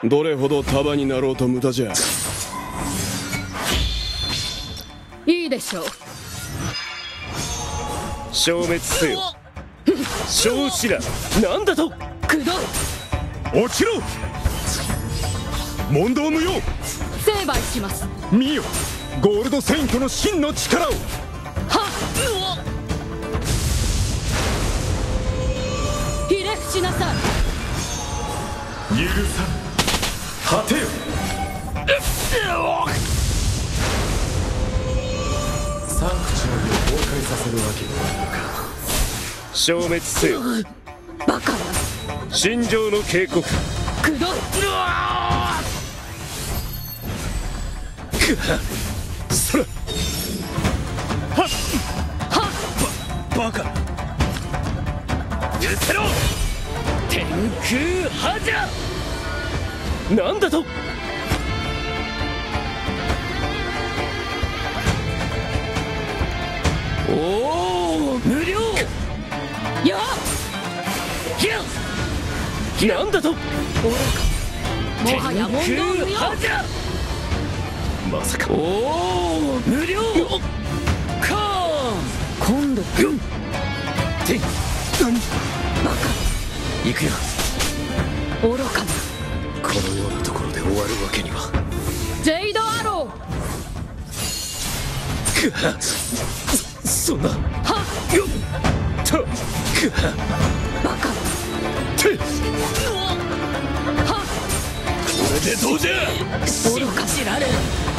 どれほど束になろうと無駄じゃ。 いいでしょう。 消滅せよ小子ら。なんだと。 駆動。 落ちろ。問答無用。 成敗します。 見よゴールドセイントの真の力を。 はっ。ひれ伏しなさい。 許さん。果てよ。 サンクチュアリを崩壊させるわけにはいかん。 消滅せよバカな。 心情の警告。 駆動。 そらはっはっ。 バカ。許せろ。天空覇者。なんだと。おお無料。 やひゃなんだと。 愚か。もはや問答無用。 まさか。おお無料か今度て何バカ。 行くよ。 愚かな。 このようなところで終わるわけには。 ジェイドアロー。 くはそんな。 はっ。 よっとくはバカ。 てはっ。 これでどうじゃ。 愚か。知られる。